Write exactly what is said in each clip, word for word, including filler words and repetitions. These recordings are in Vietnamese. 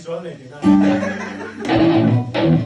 爽嘞，你看。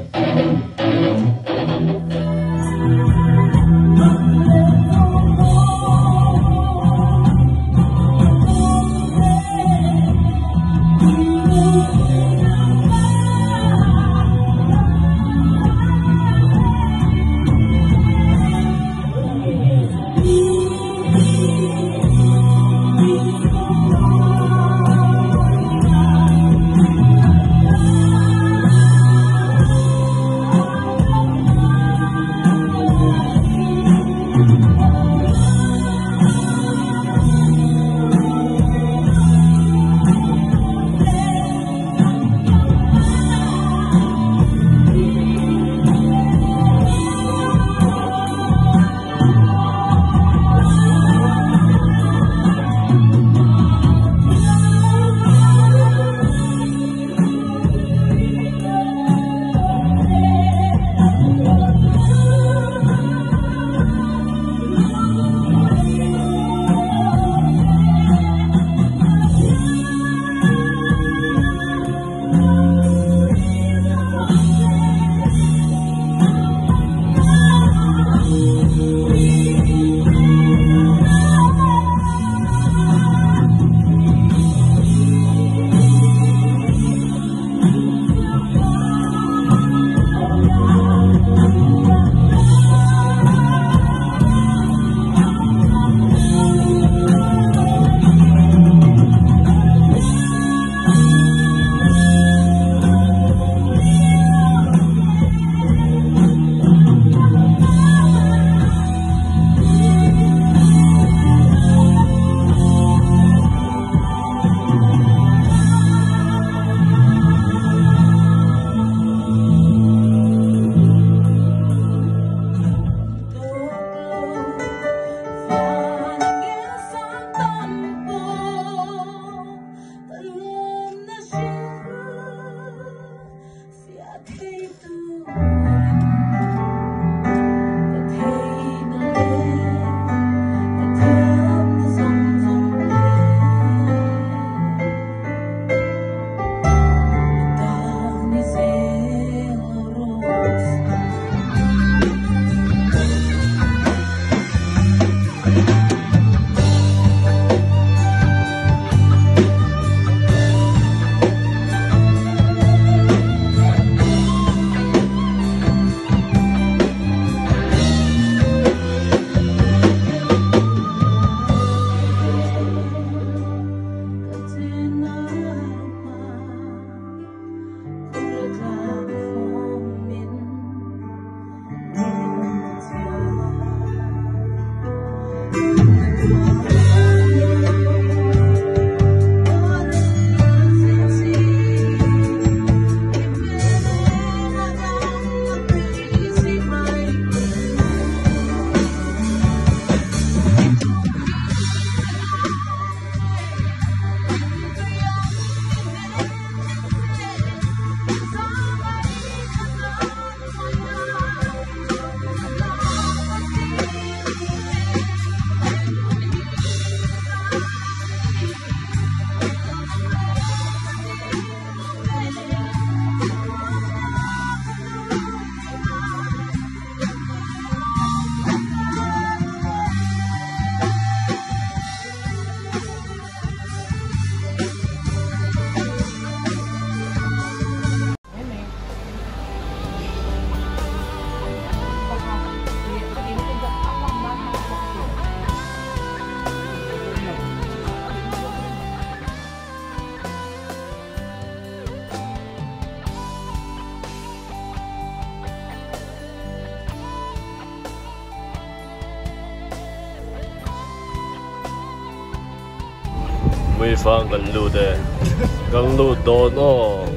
ไม่ฟังกันรู้แต่กันรู้โดนอ้อ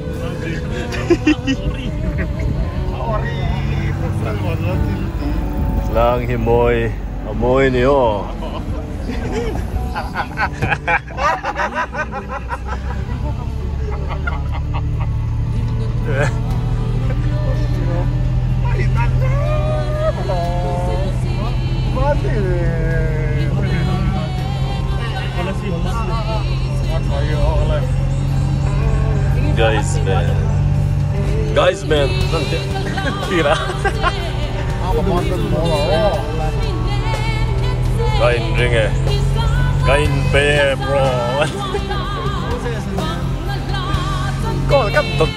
ลางหิมอยอมอยนี่อ้อ guys man guys man nanti pira kain ringe kain bear bro có cái tục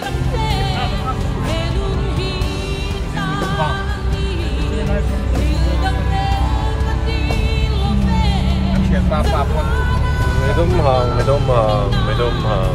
mày đúng hàng mày đúng hàng mày đúng hàng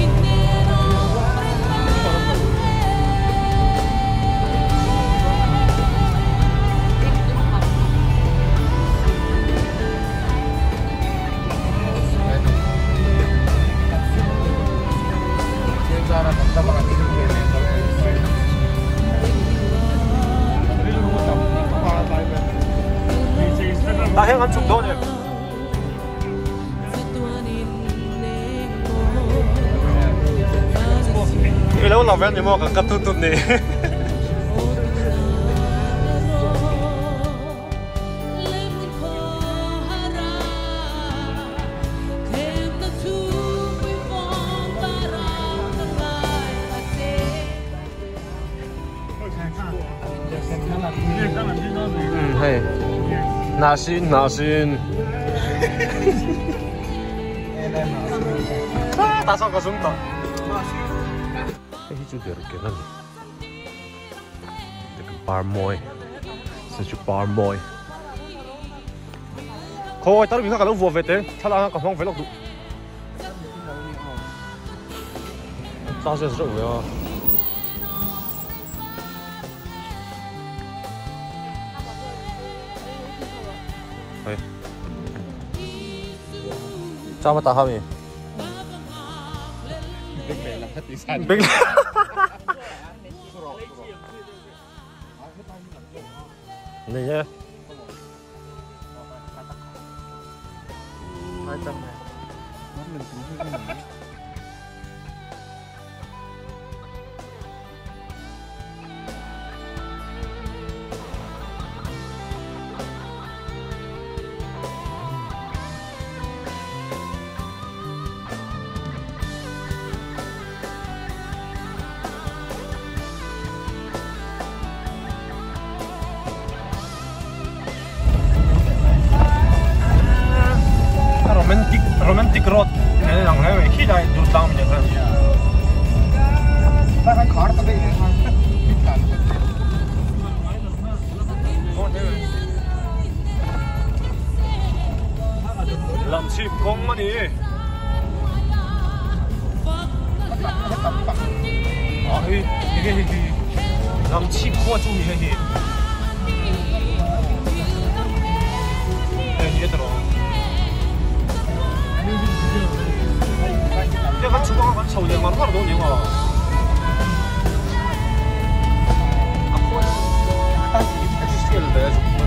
ta hẹn ăn chục đô nhỉ lâu làm việc thì mua cả cặp tụt tụt này hay nà xin nà xin ta sao có súng tao cái chút được cái này cái bar môi sẽ chụp bar môi coi tao bị các cái vừa về thế chắc là còn không phải lọc đủ tao sẽ sử dụng rồi sao mà tao không vậy Big này nhá. hai trăm này. romantic romantic road này rằng này khi đại du tang mình vậy ta phải khó tập đấy làm chip công mà đi à cái cái cái làm chip khoa chú ý cái cái gì đó 내가 주방을 같이 쳐오냐? 만 하나 넣으냐? 아, 코에 딱 이렇게 시키는데 정말.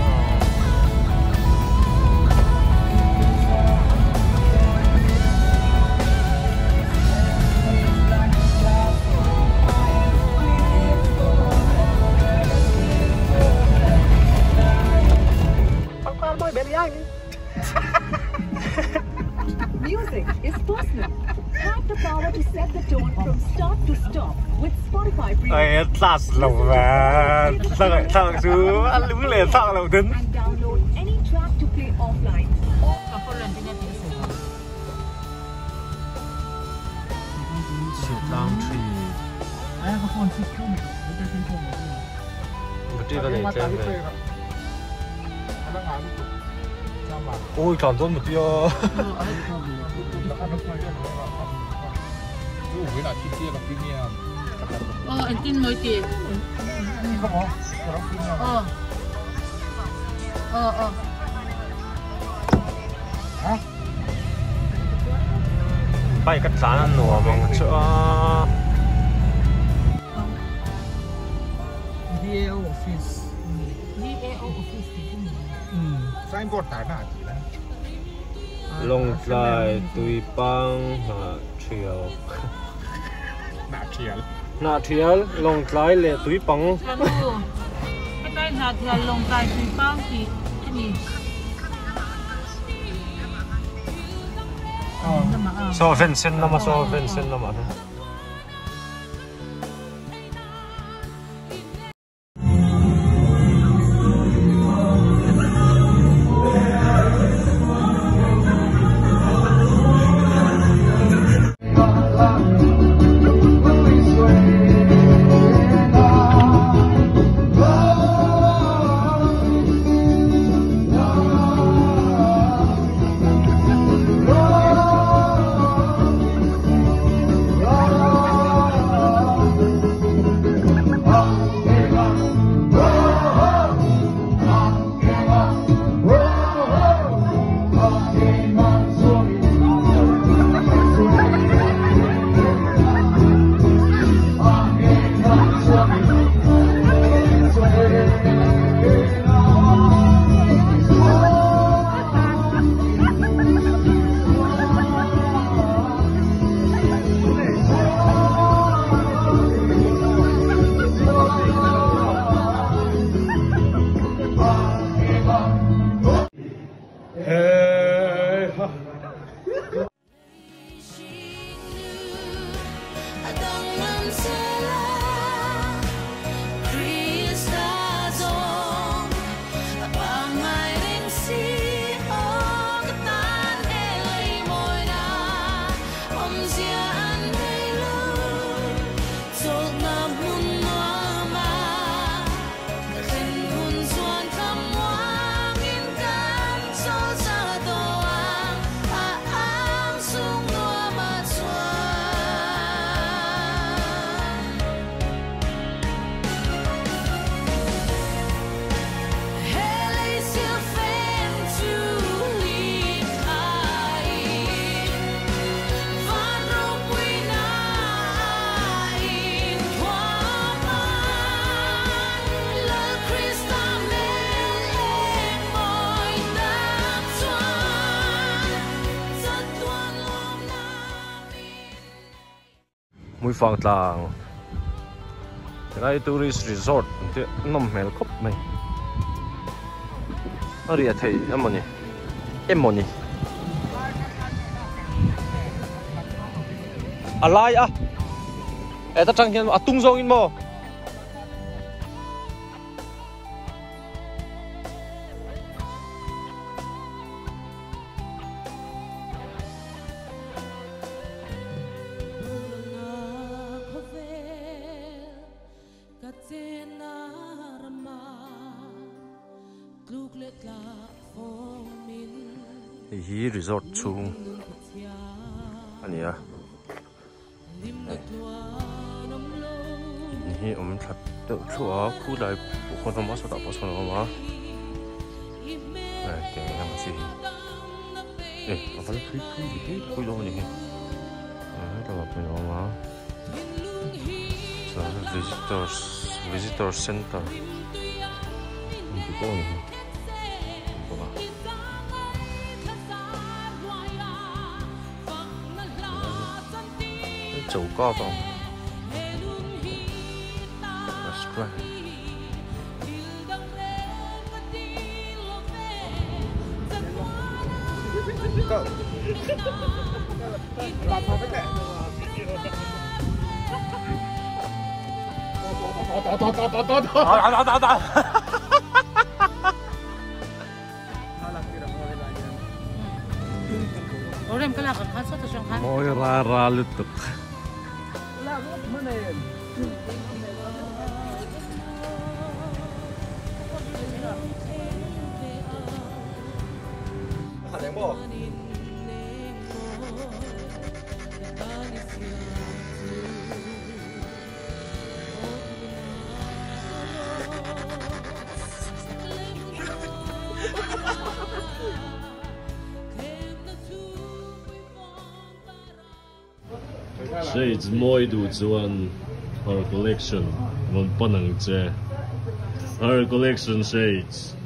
빵빵 뭐야, 매니아? Music is personal. Have the power to set the tone from start to stop with Spotify Premium. Ê, thật lòng mà. Sao lại thằng chú ăn lũ lề thằng lòng tính. And download any track to play offline. Chịu lang trì. Một tí cái này trên này. Ôi, tròn tốt một tí ơ. Ờ, anh tin mới tiền. Ờ. Ờ, ờ. Bay cắt giá ăn nổ bằng chỗ. đê a o office. đê a o office thì không nhớ. Ừ, sai bột tải nạ chỉ là. Long dài tùy băng hạ triều. Nạ triều. Nạ triều long dài lệ tùy băng. Làm đủ. Cái tay nà thì lồng dài tùy băng thì cái gì? So Vincent nama so Vincent nama. 嘿哈。 Mui phang tlang cái tourist resort thì nằm mèo khóc mày ở đây thấy em moni em moni à lai à em ta chẳng hiện à tung rong in mò hi resort chung ani a hi om that to thua khu dai bu khon ma so ta pa so ma ai ke yang si eh apa le khu khu di khu lo ni ah ta ba pa ma so visitors visitor center ni ko ni Chủ có phòng restaurant Orang kalau kan kan satu orang kan. Ôi ra ra liên tục. Shades moi du chuan her collection von panang che her collection shades